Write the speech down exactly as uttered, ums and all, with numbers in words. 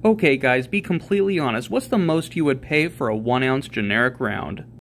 Okay guys, be completely honest, what's the most you would pay for a one ounce generic round?